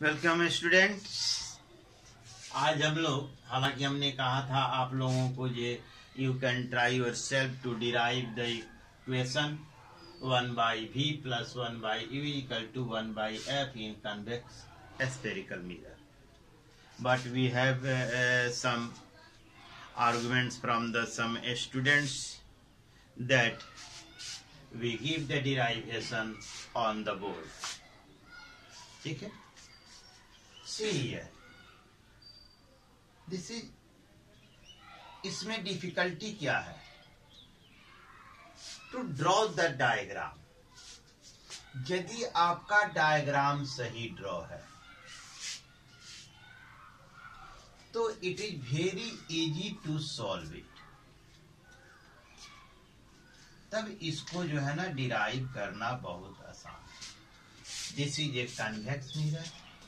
Welcome students. आज हम लोग, हालांकि हमने कहा था आप लोगों को ये you can try yourself to derive the equation 1/v + 1/u = 1/f in convex spherical mirror, but we have some arguments from some students that we give the derivation on the board. ठीक है, see here, this is, इसमें difficulty क्या है? To draw the diagram. यदि आपका diagram सही draw है तो it is very easy to solve it. तब इसको जो है ना डिराइव करना बहुत आसान है। This is a convex mirror,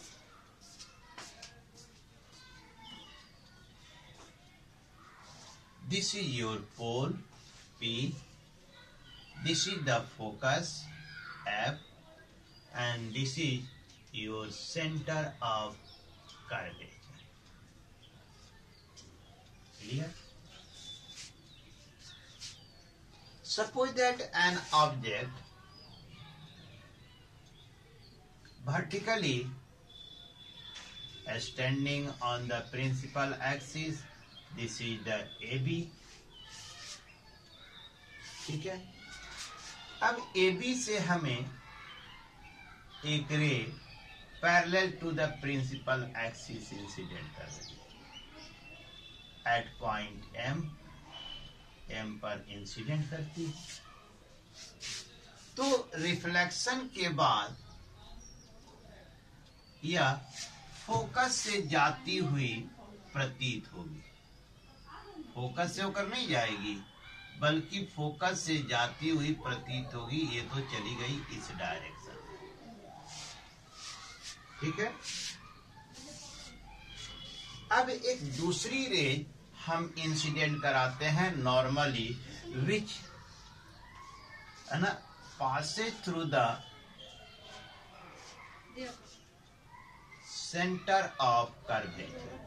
this is your pole P, this is the focus F, and this is your center of curvature. Clear? Suppose that an object vertically standing on the principal axis, this is the AB, ठीक है। अब AB से हमें एक ray parallel to the principal axis incident कर रही है at point M पर इंसिडेंट करती है। तो रिफ्लेक्शन के बाद यह फोकस से जाती हुई प्रतीत होगी। फोकस से होकर नहीं जाएगी, बल्कि फोकस से जाती हुई प्रतीत होगी। ये तो चली गई इस डायरेक्शन में, ठीक है। अब एक दूसरी रे हम इंसिडेंट कराते हैं नॉर्मली, विच है ना passes through the centre of curvature.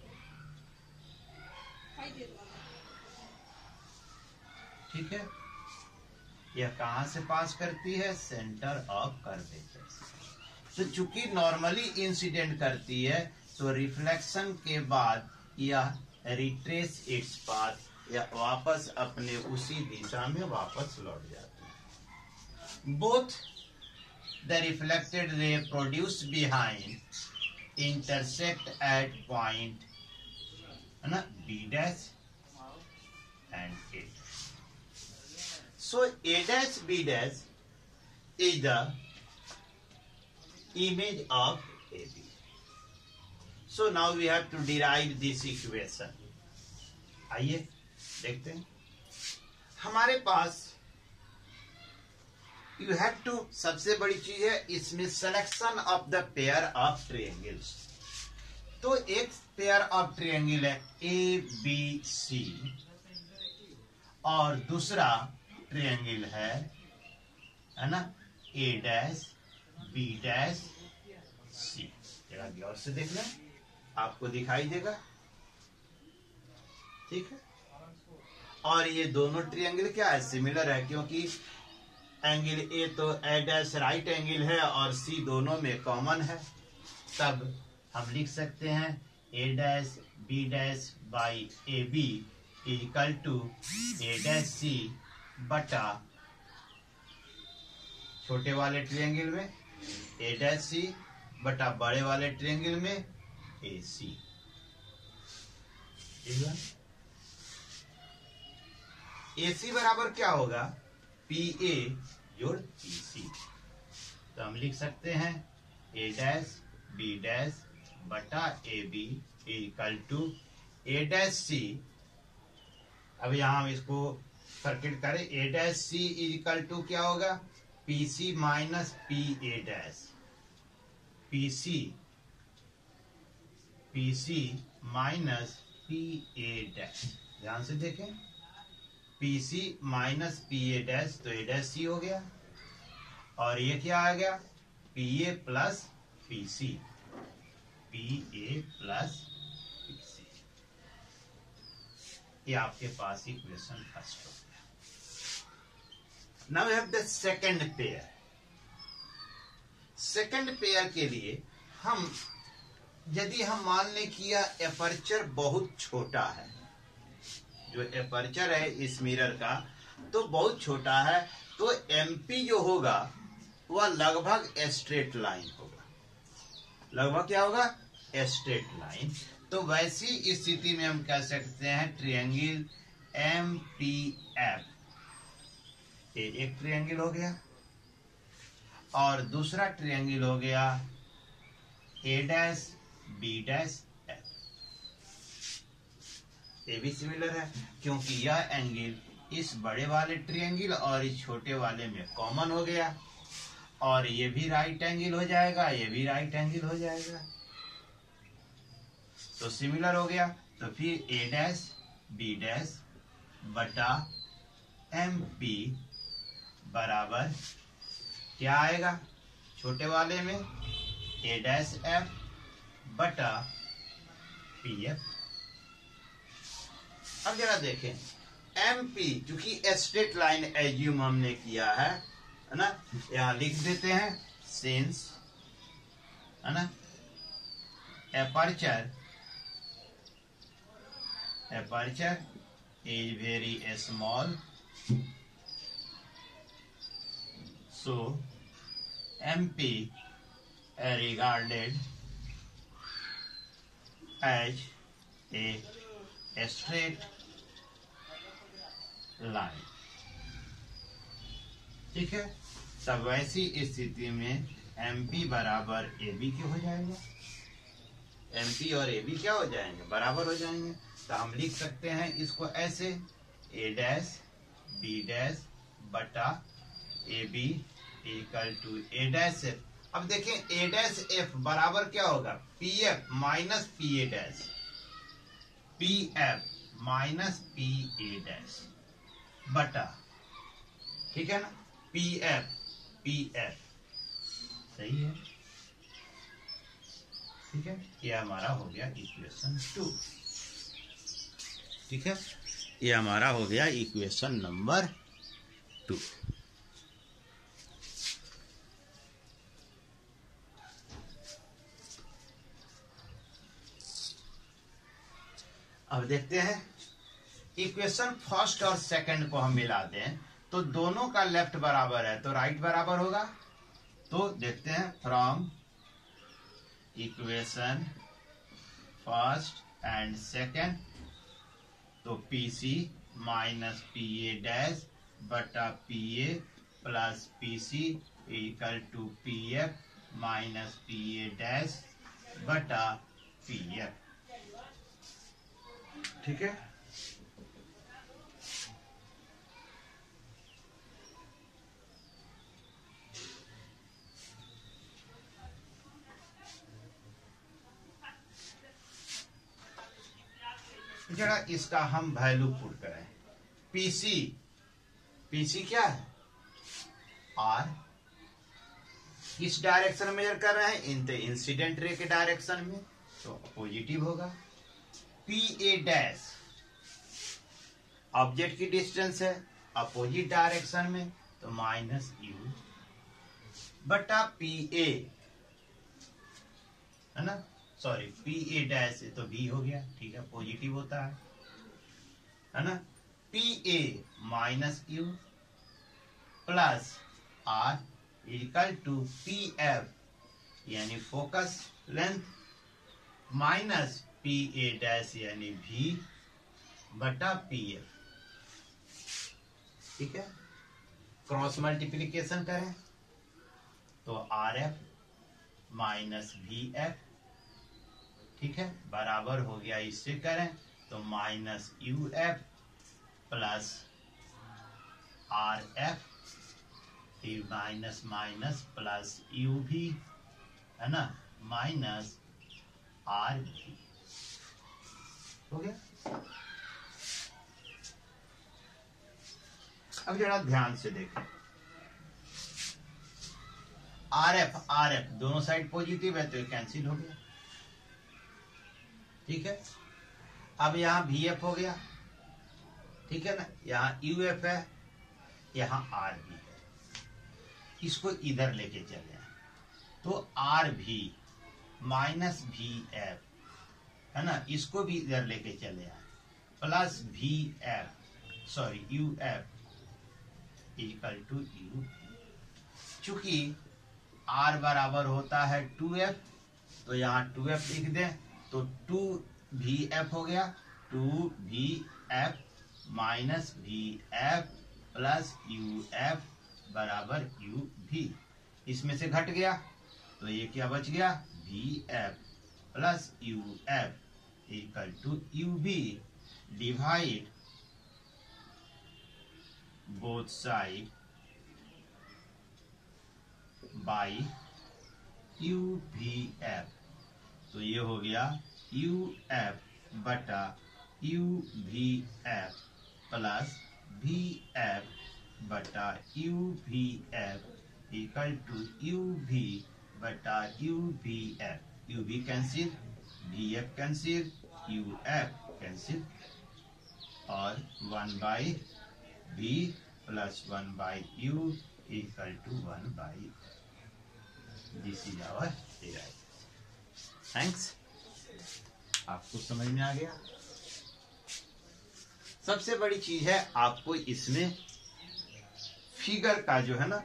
ठीक है, यह कहां से पास करती है? सेंटर ऑफ कर्वेचर से। तो चूंकि नॉर्मली इंसिडेंट करती है तो रिफ्लेक्शन के बाद यह रिट्रेस इट्स पाथ, या वापस अपने उसी दिशा में वापस लौट जाती है। Both the reflected ray produce behind intersect at point है ना B' and A'. So A' B' is the image of AB. So now we have to derive this equation. आइए देखते हैं। हमारे पास you have to, सबसे बड़ी चीज है इसमें selection of the pair of triangles. तो एक पेयर ऑफ ट्रायंगल है ABC और दूसरा ट्रायंगल है ना A' B' C। जरा गौर से देख लें, आपको दिखाई देगा, ठीक है। और ये दोनों ट्रायंगल क्या है? सिमिलर है, क्योंकि एंगल A तो A' राइट एंगल है और C दोनों में कॉमन है। तब हम लिख सकते हैं A' B' by AB equal to A' बटा छोटे वाले ट्रायंगल में A' बटा बड़े वाले ट्रायंगल में AC। AC बराबर क्या होगा? PA जोड़ PC। तो हम लिख सकते हैं A' B' बटा AB इक्वल टू A'. अब यहां हम इसको सर्किट करें, A' इक्वल टू क्या होगा? PC minus PA', PC minus PA'। ध्यान से देखें, PC माइनस PA' तो A' हो गया, और ये क्या आ गया? PA plus PC। PA plus PC। ये आपके पास इक्वेशन फर्स्ट हो गया। Now we have the second pair. Second pair के लिए हम यदि हम मान लें कि यह एपर्चर बहुत छोटा है, जो एपर्चर है इस मिरर का तो बहुत छोटा है, तो MP जो होगा वह लगभग स्ट्रेट लाइन होगा। लगभग क्या होगा? Straight line. तो वैसी स्थिति में हम कह सकते हैं ट्रायंगल MPF, ये एक ट्रायंगल हो गया, और दूसरा ट्रायंगल हो गया A', B', F। ये भी सिमिलर है क्योंकि यह एंगल इस बड़े वाले ट्रायंगल और इस छोटे वाले में कॉमन हो गया, और ये भी राइट एंगल हो जाएगा, ये भी राइट एंगल हो जाएगा, तो सिमिलर हो गया। तो फिर A', B' बटा MP बराबर क्या आएगा? छोटे वाले में A', बटा PF। अब जरा देखें MP, चूंकि स्ट्रेट लाइन एज्यूम हमने किया है ना, यहां लिख देते हैं सिंस, है ना, aperture is very small, so MP regarded as a straight line। ठीक है, तब वैसी स्थिति में MP बराबर AB के हो जाएगा। MP और AB क्या हो जाएंगे? बराबर हो जाएंगे। तो हम लिख सकते हैं इसको ऐसे A', B' बटा AB इक्वल टू A'। अब देखें A', बराबर क्या होगा? PF minus PA', PF minus PA' बटा, ठीक है ना, PF सही है। ठीक है, ये हमारा हो गया इक्वेशन 2। ठीक है, ये हमारा हो गया इक्वेशन नंबर 2। अब देखते हैं इक्वेशन फर्स्ट और सेकंड को हम मिला दें तो दोनों का लेफ्ट बराबर है तो राइट बराबर होगा। तो देखते हैं from equation first and second, तो PC माइनस PA' बटा PA plus PC equal to PF minus PA' बटा PF। ठीक है, जरा इसका हम वैल्यू पुट करें। PC क्या है? R। किस डायरेक्शन में मेजर कर रहे हैं? इन द इंसिडेंट रे के डायरेक्शन में, तो पॉजिटिव होगा। PA' ऑब्जेक्ट की डिस्टेंस है अपोजिट डायरेक्शन में, तो माइनस U बटा PA, है ना, सॉरी PA' से तो B हो गया, ठीक है, पॉजिटिव होता है ना। PA minus U plus R equal to PF यानी फोकस लेंथ माइनस PA' यानी V बटा PF। ठीक है, क्रॉस मल्टीप्लीकेशन करें तो RF माइनस VF, ठीक है, बराबर हो गया, इससे करें तो माइनस UF प्लस RF, फिर माइनस माइनस प्लस UV, है ना, माइनस RV हो गया। अब जरा ध्यान से देखें, RF दोनों साइड पॉजिटिव है तो ये कैंसिल हो गया, ठीक है। अब यहाँ वी एफ हो गया, ठीक है ना, यहाँ यू एफ है, यहाँ आर भी है, इसको इधर लेके चले आए तो आर भी माइनस वी एफ है ना, इसको भी इधर लेके चले आए plus V F sorry U F equal to U. चूंकि आर बराबर होता है 2f, तो यहाँ 2f लिख दें तो 2vf हो गया, 2vf minus vf plus uf बराबर uv। इसमें से घट गया तो ये क्या बच गया, vf plus uf equal to uv divide both side by UVF। तो ये हो गया UF बटा UVF प्लस VF बटा UVF इक्वल टू UV बटा UVF। UV cancel, VF cancel, UF cancel और 1 by V plus 1 by U equal to 1 by. This is our derive. Thanks, आपको समझ में आ गया। सबसे बड़ी चीज है आपको इसमें फिगर का जो है ना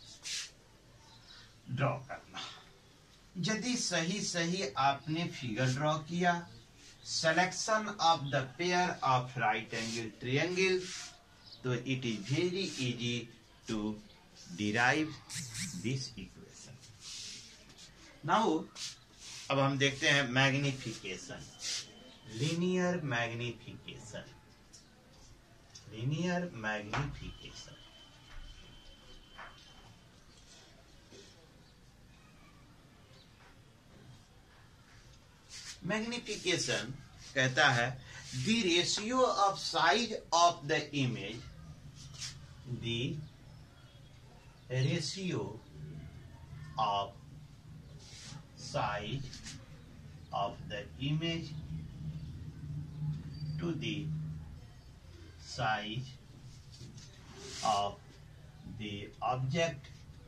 ड्रॉ करना। यदि सही सही आपने फिगर ड्रॉ किया, selection of the pair of right angle triangle, तो it is very easy to derive this equation. Now अब हम देखते हैं magnification, linear magnification, linear magnification. Magnification कहता है the ratio of size of the image, the ratio of size of the image to the size of the object,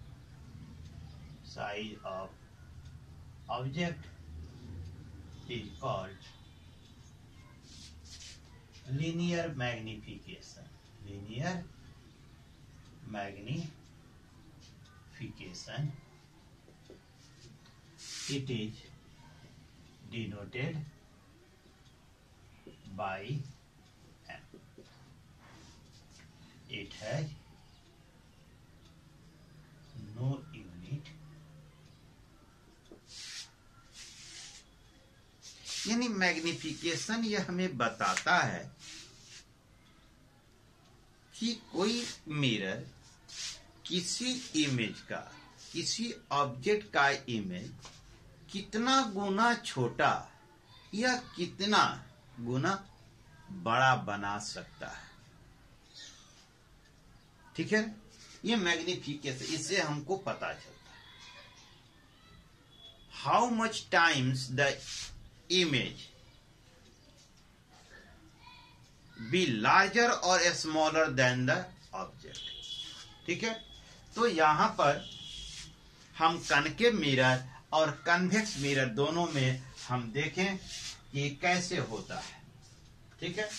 size of object is called linear magnification, linear magnification। It is denoted by M. It has no unit। यानी magnification यह हमें बताता है कि कोई mirror किसी image का, किसी ऑब्जेक्ट का इमेज कितना गुना छोटा या कितना गुना बड़ा बना सकता है। ठीक है, ये मैग्निफिकेशन, इससे हमको पता चलता है how much times the image be larger और स्मॉलर देन द ऑब्जेक्ट। ठीक है, तो यहां पर हम कनकेव मिरर और कन्वेक्स मिरर दोनों में हम देखें कि कैसे होता है। ठीक है,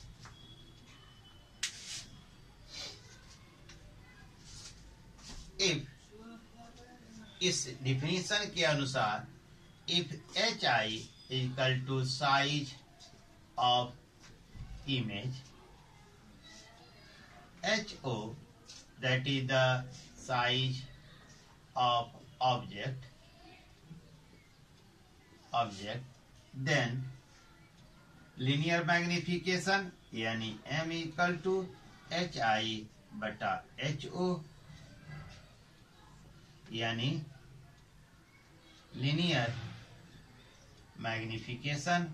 इफ इस डिफिनीशन के अनुसार if H I equal to size of image, H O that is the size of object, then linear magnification यानी m equal to H I बटा एच ओ, यानी linear magnification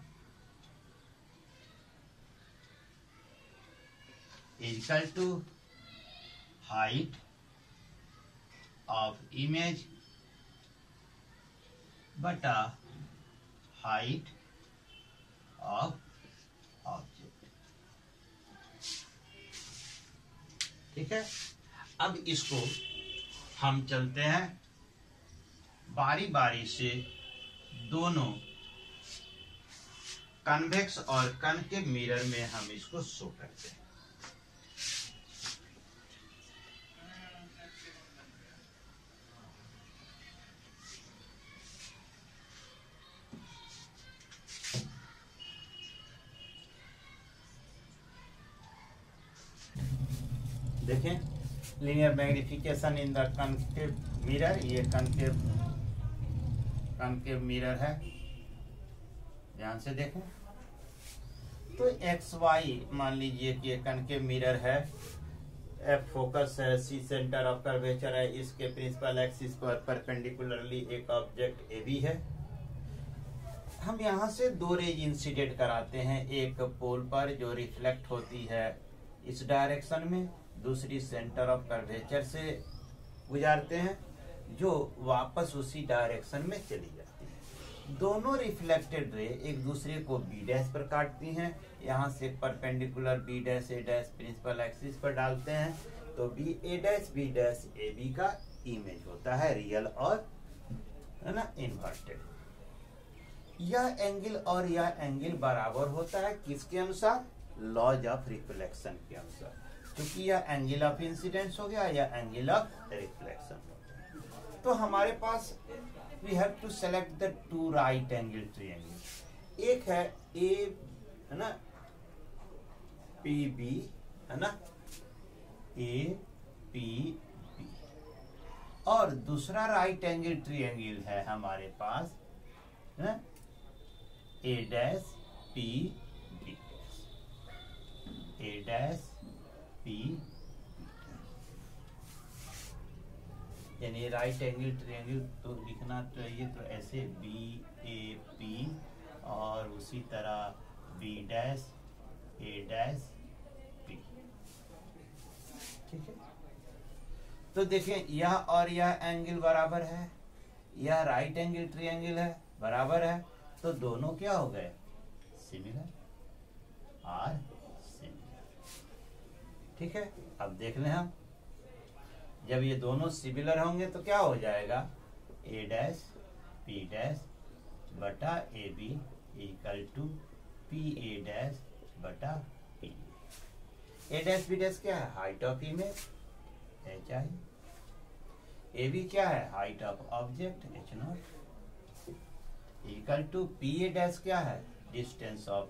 equal to height of image बटा height of object. ठीक है, अब इसको हम चलते हैं बारी बारी से, दोनों कन्वेक्स और कनकेव मिरर में हम इसको शो करते हैं। देखें, linear magnification in the concave mirror, ये कनकेव मिरर है, ध्यान से देखें। तो एक्स वाई मान लीजिए कि ये कनकेव मिरर है, एफ फोकस है, सी सेंटर ऑफ कर्वेचर है, इसके प्रिंसिपल एक्सिस पर परपेंडिकुलरली एक ऑब्जेक्ट ए बी है। हम यहाँ से दो रेज इंसिडेंट कराते हैं, एक पोल पर जो रिफ्लेक्ट होती है इस डायरेक्शन में, दूसरी सेंटर ऑफ कर्वेचर से गुजारते हैं जो वापस उसी डायरेक्शन में चली जाती है। दोनों रिफ्लेक्टेड रे एक दूसरे को बी डैश पर काटती हैं, यहाँ से perpendicular B dash A dash principal axis पर डालते हैं, तो B A dash A B का इमेज होता है रियल और है ना इन्वर्टेड। यह एंगल और यह एंगल बराबर होता है किसके अनुसार? लॉज ऑफ रिफ्लेक्शन के अनुसार, क्योंकि यह एंगल ऑफ इंसिडेंस हो गया या एंगल ऑफ रिफ्लेक्शन हो गया। तो हमारे पास we have to select the two right angle triangle. एक है ए है ना पी बी है ना ए पी बी, और दूसरा राइट एंगल ट्रायंगल है हमारे पास है A dash P B, A dash P, यानी राइट एंगल ट्रायंगल तो लिखना चाहिए तो ऐसे बी ए पी और उसी तरह B dash A dash P. ठीक है, तो देखें यह और यह एंगल बराबर है, यह राइट एंगल ट्रायंगल है, बराबर है, तो दोनों क्या हो गए? सिमिलर और सिमिलर। ठीक है, अब देख लें हम, जब ये दोनों सिमिलर होंगे तो क्या हो जाएगा? ए डैश पी डैश बटा A B equal to P A dash बटा P. A dash B dash क्या है? Height of image H I, A B क्या है? Height of object H not, equal to P A dash क्या है? Distance of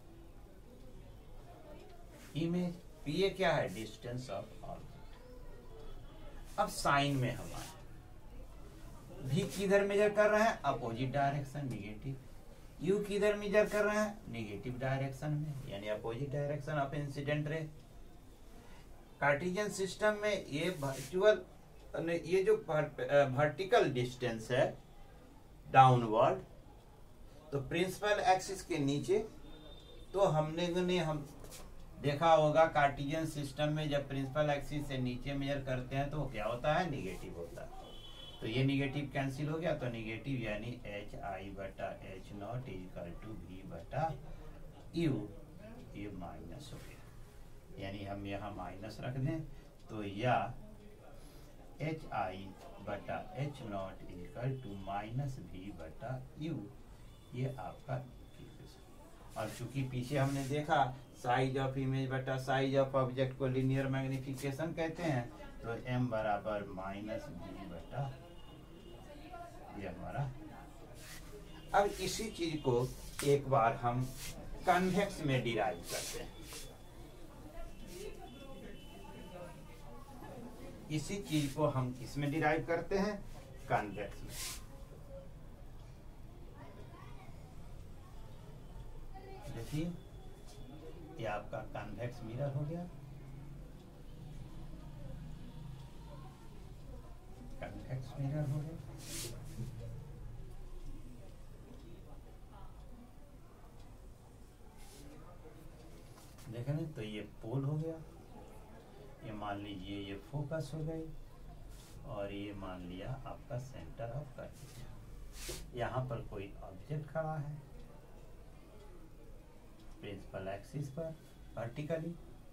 image, P A क्या है? Distance of object. अब साइन में हम आए, भी किधर मेजर कर रहे हैं? Opposite direction negative. यू किधर मेजर कर रहे हैं? निगेटिव डायरेक्शन में, यानी opposite direction of incident ray. Cartesian system में ये वर्चुअल, ये जो वर्टिकल डिस्टेंस है डाउनवर्ड, तो प्रिंसिपल एक्सिस के नीचे, तो हम देखा होगा कार्टेशियन सिस्टम में जब प्रिंसिपल एक्सिस से नीचे मेजर करते हैं तो वो क्या होता है? निगेटिव होता है। तो ये निगेटिव कैंसिल हो गया, तो निगेटिव यानी एच आई बटा H not equal to V बटा यू, ये माइनस हो गया, यानी हम यहाँ माइनस रख दें तो या एच आई बटा H not equal to minus V बटा यू, ये आपका इक्वेशन। और चूंकि पीछे हमने देखा साइज ऑफ इमेज बटा साइज ऑफ ऑब्जेक्ट को लीनियर मैग्निफिकेशन कहते हैं, तो m बराबर माइनस वी बटा ये हमारा। अब इसी चीज को एक बार हम कन्वेक्स में डिराइव करते हैं, इसी चीज को हम किसमें डिराइव करते हैं? कन्वेक्स में। देखिए ये आपका कन्वेक्स मिरर हो गया, कन्वेक्स मिरर हो गया। देखें ना, तो ये पोल हो गया, ये मान लीजिए ये फोकस हो गई, और ये मान लिया आपका सेंटर ऑफ कर्वेचर। यहाँ पर कोई ऑब्जेक्ट खड़ा है, प्रिंसिपल एक्सिस पर वर्टिकली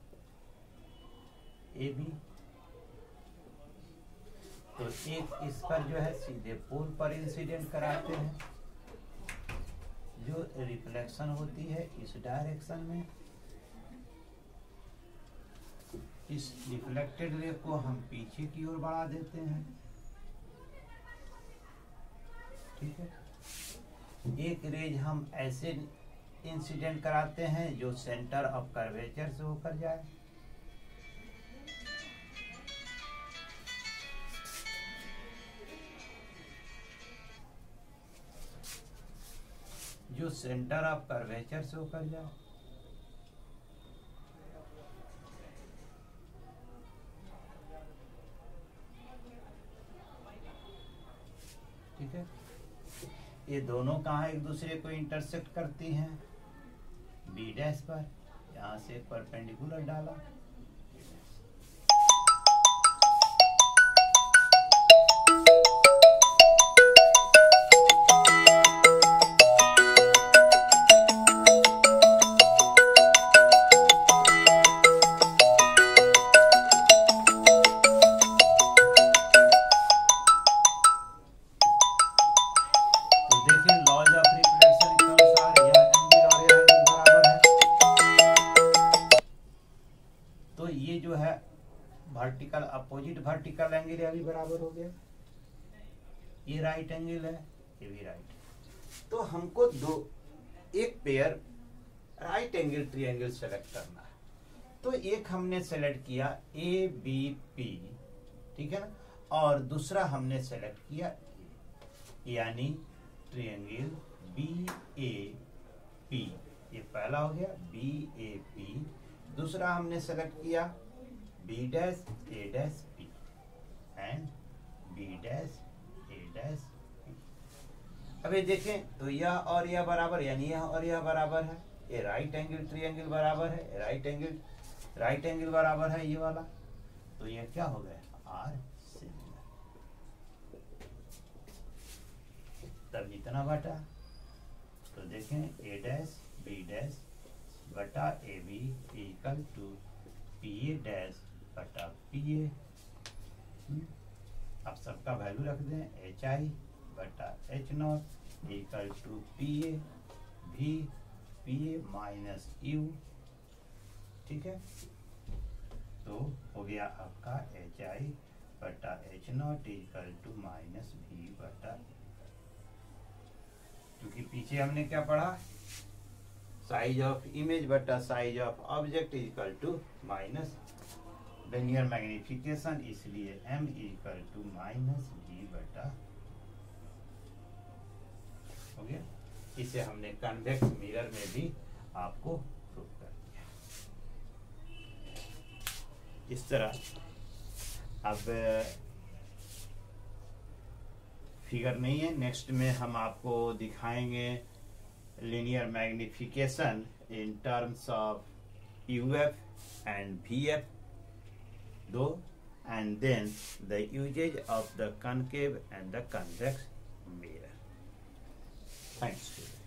ए बी, तो एक इस पर जो है सीधे पोल पर इंसिडेंट कराते हैं, जो रिफ्लेक्शन होती है इस डायरेक्शन में, इस रिफ्लेक्टेड रे को हम पीछे की ओर बढ़ा देते हैं, ठीक है। एक रेज हम ऐसे इंसिडेंट कराते हैं जो सेंटर ऑफ कर्वेचर से होकर जाए, जो सेंटर ऑफ कर्वेचर से होकर जाए, ठीक है। ये दोनों कहाँ एक दूसरे को इंटरसेक्ट करती हैं, बी डैश पर, यहां से परपेंडिकुलर डाला, वर्टिकल अपोजिट वर्टिकल एंगल ये भी बराबर हो गया, ये राइट एंगल है, ये भी राइट। तो हमको एक pair right angle triangle select करना है, तो एक हमने सेलेक्ट किया ए बी पी, ठीक है ना, और दूसरा हमने सेलेक्ट किया यानी ट्रायंगल बी ए पी, ये पहला हो गया बी ए पी, दूसरा हमने सेलेक्ट किया B dash A dash P and B dash A dash P। अब ये देखें तो यह और यह बराबर, यानी यह और यह बराबर है, ये राइट एंगल ट्रायंगल बराबर है, राइट एंगल बराबर है ये वाला, तो यह क्या हो गया आर सिमिलर, तब इतना बटा, तो देखें A dash B dash बटा A B equal to P A dash बटा पी ए। अब सबका वैल्यू रख दें, एच आई बटा H not equal to P A भी पी ए माइनस यू, ठीक है। तो हो गया आपका एच आई बटा H not equal to minus भी बटा, क्योंकि पीछे हमने क्या पढ़ा, साइज ऑफ इमेज बटा size of object equal to minus linear magnification, इसलिए m इक्वल टू माइनस जी बटा, हो गया। इसे हमने कन्वेक्स मिरर में भी आपको प्रूव कर दिया। इस तरह अब फिगर नहीं है, नेक्स्ट में हम आपको दिखाएंगे linear magnification in terms of UF and VF though, and then the usage of the concave and the convex mirror. Thanks.